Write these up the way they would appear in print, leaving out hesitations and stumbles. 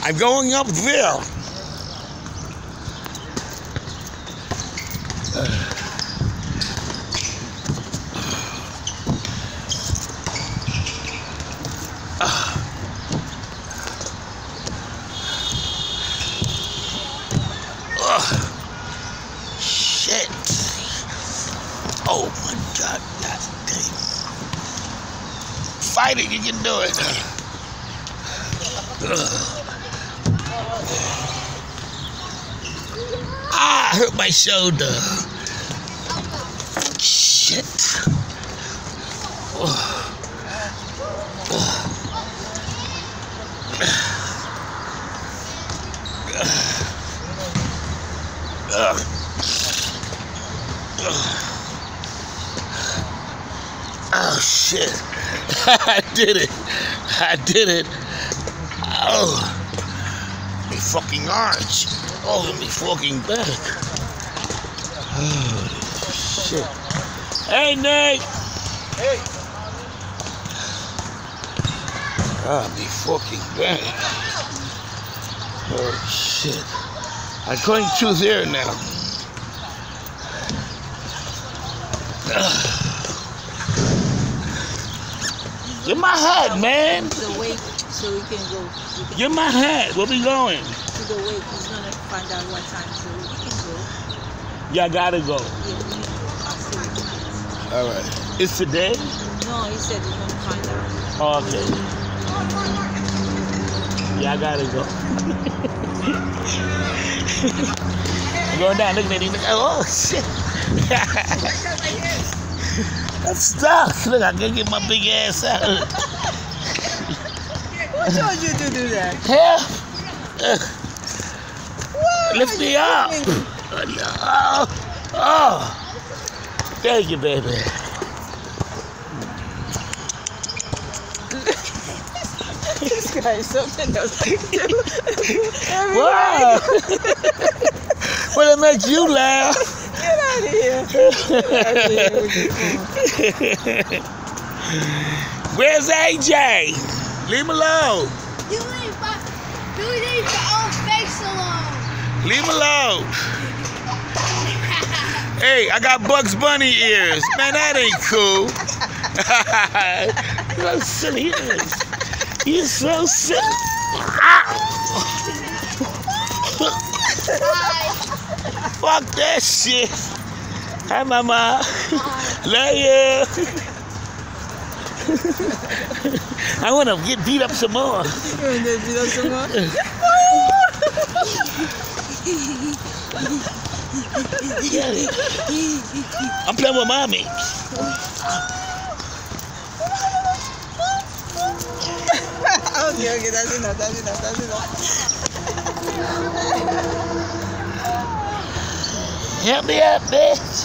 I'm going up there. Shit. Oh my God, that thing. Fight it, you can do it. I hurt my shoulder. Shit. Oh shit. I did it. I did it. Oh. My fucking arch. Oh, my fucking back. Oh shit. Hey Nate. Hey. Ah, my fucking back. Oh shit. I'm going through there now. Get my hat, man. The wake, so we can go. Get my hat. Where we going? To the wake. He's gonna find out what time, so we can go. Yeah, I gotta go. Yeah, I'll see you tonight. All right. It's today? No, he said he's gonna find out. Oh, okay. Yeah, I gotta go. I'm going down looking at him. Oh, shit. I'm stuck. Look, I gotta get my big ass out. Who told you to do that? Help! What? Lift me up. Oh, oh. Thank you, baby. This guy is something else. Wow. Well, it makes you laugh. Get out of here. Get out of here with your phone. Where's AJ? Leave him alone. You leave your own face alone. Leave him alone. Hey, I got Bugs Bunny ears. Man, that ain't cool. You're so silly. You're so silly. Fuck that shit. Hi, mama. Love you. I want to get beat up some more. You want to beat up some more? I'm playing with mommy. Okay, that's enough. Help me up, bitch.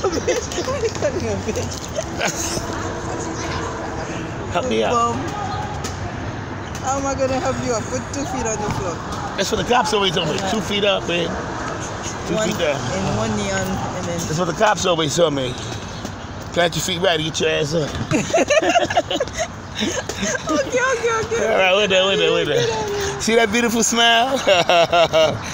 Help me up. How am I gonna help you up? Put 2 feet on the floor. That's what the cops always told me. 2 feet up, man. 2 feet down. And 1 knee on, and then. That's what the cops always told me. Plant your feet right and get your ass up. Okay. All right, wait there. See that beautiful smile?